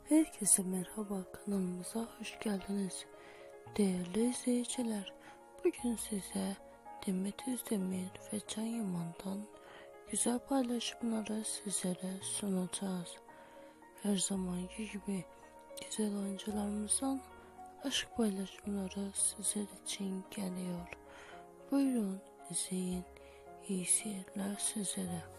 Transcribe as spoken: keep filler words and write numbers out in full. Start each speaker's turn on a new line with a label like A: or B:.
A: Herkese merhaba, kanalımıza hoş geldiniz. Değerli izleyiciler, bugün size Demet Özdemir ve Can Yaman'dan güzel paylaşımları sizlere sunacağız. Her zamanki gibi güzel oyuncularımızdan aşk paylaşımları sizler için geliyor. Buyurun izleyin, iyi seyirler sizlere.